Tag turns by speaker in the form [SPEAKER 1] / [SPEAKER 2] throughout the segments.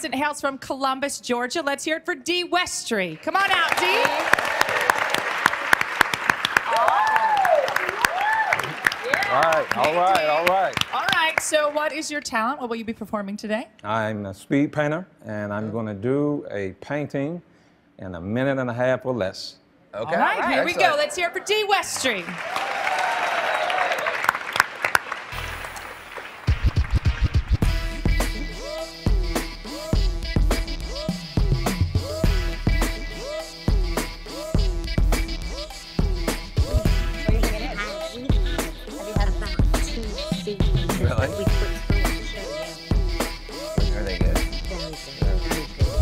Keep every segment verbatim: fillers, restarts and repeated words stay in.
[SPEAKER 1] contestant hails from Columbus, Georgia. Let's hear it for Dee Westry. Come on out, Dee.
[SPEAKER 2] All right, all right, all right.
[SPEAKER 1] All right, so what is your talent? What will you be performing today?
[SPEAKER 2] I'm a speed painter, and I'm going to do a painting in a minute and a half or less.
[SPEAKER 3] Okay.
[SPEAKER 1] All right,
[SPEAKER 3] all right.
[SPEAKER 1] here we go. Let's hear it for Dee Westry.
[SPEAKER 3] Really? We put through on the show, yeah. Are they good? Very good. Very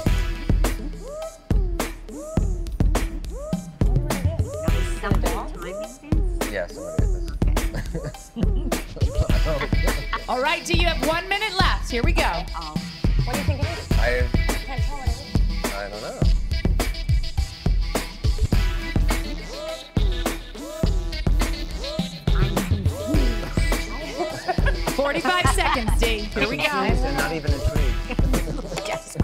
[SPEAKER 3] good. Some timing things? Yeah, somebody
[SPEAKER 1] Okay. All right, Dee, you have one minute left. Here we go.
[SPEAKER 3] Oh.
[SPEAKER 4] What do you think it is?
[SPEAKER 3] I,
[SPEAKER 4] I can't tell what it is.
[SPEAKER 3] I don't know.
[SPEAKER 1] forty-five seconds, Dee. Here we go.
[SPEAKER 3] I'm not even intrigued.
[SPEAKER 4] Yes.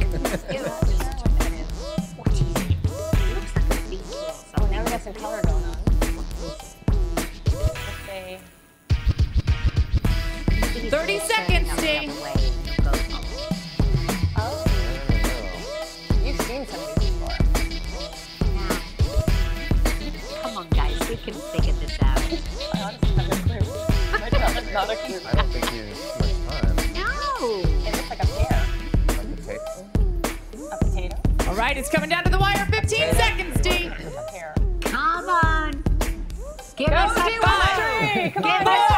[SPEAKER 4] Oh, now we got some color going on. Let's say.
[SPEAKER 1] thirty seconds, Dee.
[SPEAKER 4] Oh. You've seen some of these before.
[SPEAKER 3] Come on, guys, we can figure this out.
[SPEAKER 4] I honestly have no clue. Not a clue.
[SPEAKER 3] I don't think you have much time. No.
[SPEAKER 4] It looks like a pear.
[SPEAKER 3] Like a potato.
[SPEAKER 4] A potato.
[SPEAKER 1] All right, it's coming down to the wire. fifteen seconds, Dee.
[SPEAKER 4] A pear.
[SPEAKER 3] Come on. Give
[SPEAKER 4] Go,
[SPEAKER 3] us a
[SPEAKER 4] Dee
[SPEAKER 3] five.
[SPEAKER 4] Westry! Come
[SPEAKER 3] Give
[SPEAKER 4] on,
[SPEAKER 3] us